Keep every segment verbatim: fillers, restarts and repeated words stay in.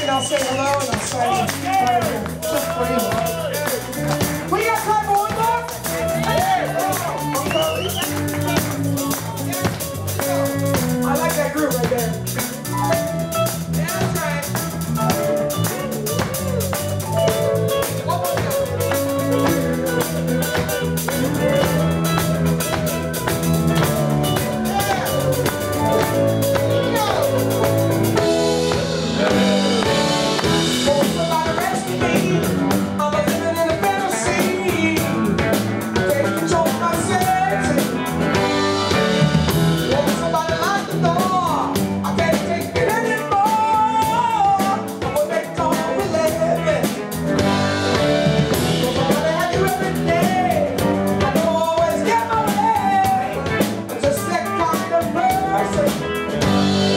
and I'll say hello and I'll say just for you. We got time for one more? I like that group right there. That's right. One more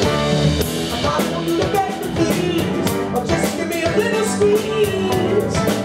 little squeeze.